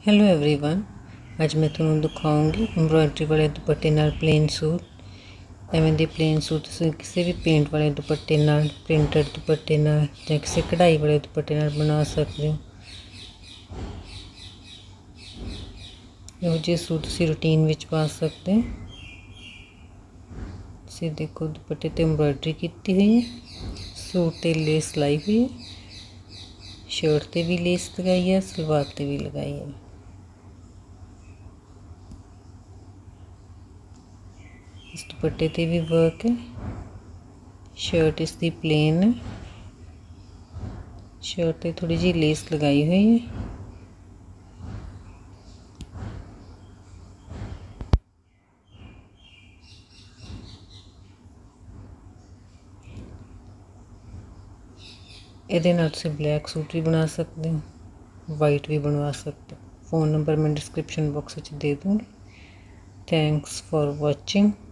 Hello everyone, ਅੱਜ मैं ਤੁਹਾਨੂੰ ਦਿਖਾਉਂਗੀ एम्ब्रॉयडरी वाले दुपट्टे नाल प्लेन सूट। एवें दे प्लेन सूट तुसीं किसी भी पेंट वाले दुपट्टे नाल, प्रिंटेड दुपट्टे नाल जां किसी कढ़ाई वाले दुपट्टे नाल बना सकते हो। इहो ਜਿਹੇ सूट तुसीं रूटीन विच पा सकते हो। तुसीं देखो दुपट्टे ते एम्ब्रॉयडरी की हुई है, सूट ते लेस लाई हुई है, शर्ट ते भी लेस लगाई है, सलवार ते भी लगाई है। इस दुपट्टे ते भी वर्क है। शर्ट इसकी प्लेन है, शर्ट ते थोड़ी जी लेस लगाई हुई है। ਇਹਦੇ ਨਾਲ ਤੁਸੀਂ ब्लैक सूट भी बना सकते हो, वाइट भी बनवा सकते हो। फ़ोन नंबर मैं डिस्क्रिप्शन बॉक्स में दे दूँगी। Thanks for watching.